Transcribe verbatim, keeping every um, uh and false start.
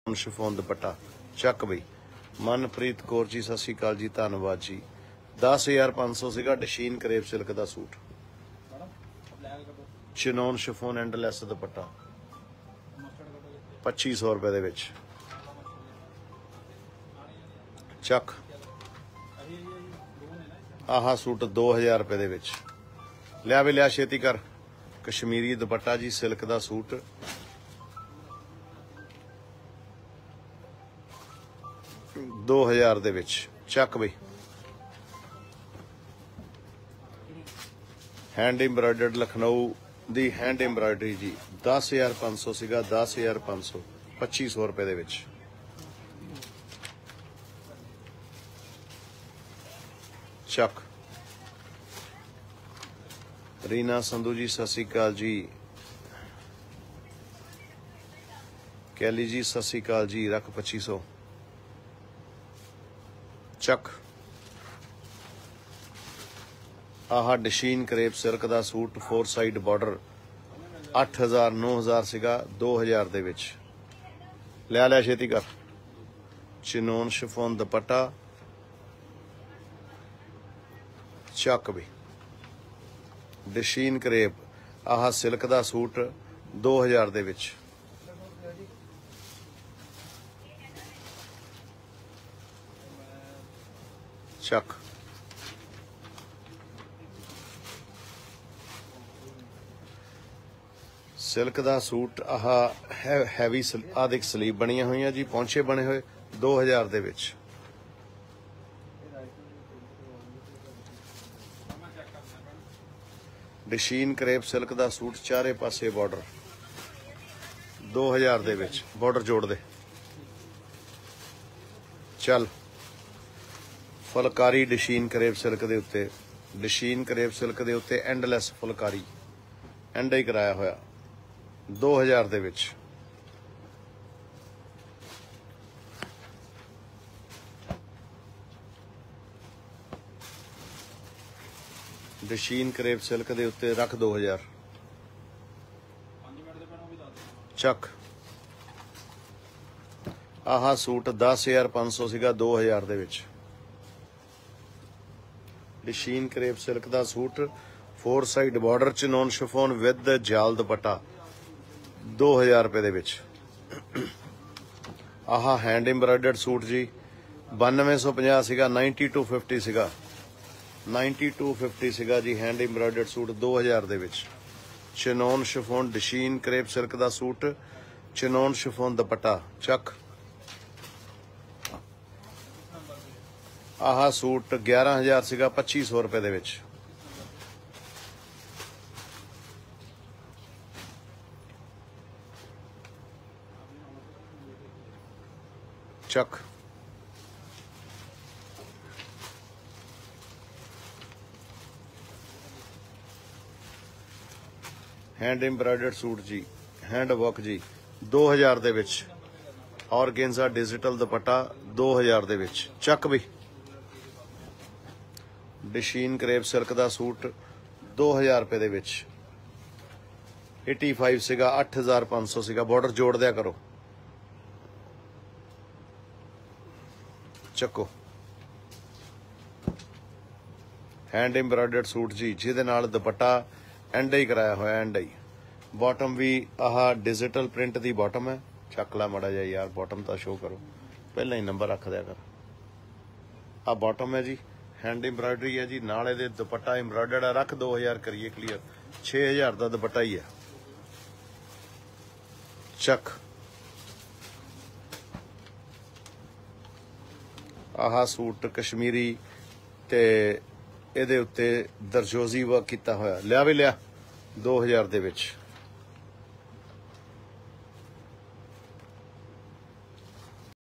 Chiffon dupatta चक बई। मनप्रीत कौर जी सत श्री अकाल जी, धन्नवाद जी। दस हज़ार पाँच सौ सीगा डशीन करेब सिल्क का सूट। चिनोन शिफोन एंडलैस दुपट्टा पच्ची सौ रुपए दे विच। चक आह सूट दो हज़ार रुपए दे विच। लिया भी लिया छेती कर। कश्मीरी दुपट्टा जी सिल्क का सूट दो हज़ार दे विच। चक बई। हैंड एम्ब्रॉयडर्ड लखनऊ दी हैंड एम्ब्रॉयडरी जी दस हज़ार पाँच सौ सीगा। दस हज़ार पाँच सौ पच्ची सौ रुपए दे विच। चक रीना संधू जी सत श्री अकाल जी। कैली जी सत श्री अकाल जी। रख पच्ची सौ। चक आह डशीन करेब सिल्क का सूट फोर साइड बॉर्डर अठ हज़ार नौ हज़ार सीगा दो हज़ार दे विच। लिया लिया छेती कर। चिनोन शिफोन दुपट्टा चक भी। डशीन करेब आह सिल्क का सूट दो हज़ार दे विच। चक सिल्क का सूट आह है, हैवी आदिक स्लीव बनिया हुई जी। पौंचे बने हुए दो हज़ार दे विच। डशीन करेब सिल्क का सूट चारे पासे बॉर्डर दो हज़ार दे विच। बॉर्डर जोड़ दे। चल फुलकारी डशीन करेब सिल्क के उत्ते। डशीन करेब सिल्क के उत्ते एंडलैस फुलकारी एंड ही कराया होया दो हज़ार दे विच। डशीन करेब सिल्क के उत्ते रख दो हज़ार। चक आह सूट दस हज़ार पाँच सौ सीगा दो हज़ार दे विच। डशीन करेब सिल्क का सूट फोर साइड बॉर्डर च नॉन शिफोन विद जाल दुपट्टा दो हज़ार रुपए दे विच। आह हैंड एम्ब्रॉयडर्ड सूट जी बानवे सौ पचास सीगा नाइनटी टू फिफ्टी सीगा नाइनटी टू फिफ्टी सीगा जी। हैंड एम्ब्रॉयडर्ड सूट दो हज़ार दे विच। चिनोन शिफोन डशीन करेब सिल्क का सूट चिनोन शिफोन दुपट्टा चक आह सूट ग्यारह हज़ार सीगा पच्ची सौ रुपए दे विच। चक हैंड एम्ब्रॉयडर्ड सूट जी हैंड वर्क जी दो हज़ार दे विच। ऑर्गेन्जा डिजिटल दुपट्टा दो हज़ार दे विच। चक भी। डशीन करेब सिल्क का सूट दो हज़ार रुपए दे विच। एटी फाइव सीगा अठ हज़ार पाँच सौ सीगा। बॉर्डर जोड़ दिया करो। चको हैंड एम्ब्रॉयडर्ड सूट जी जिहदे नाल दुपट्टा एंड ही कराया होया एंड ही। बॉटम भी आह डिजिटल प्रिंट की बॉटम है। चक ला मड़ा जा यार बॉटम तो शो करो। पहला ही नंबर रख दिया कर। आ बॉटम है जी हैंड एम्ब्रॉयडरी है जी। नाले दे दुपट्टा एम्ब्रॉयडर्ड है। रख दो हज़ार करिए क्लीयर। छे हज़ार का दुपट्टा ही है। चक आह सूट कश्मीरी ते इहदे उत्ते दरजोजी वर्क किया होया। लिया भी लिया दो हज़ार दे विच।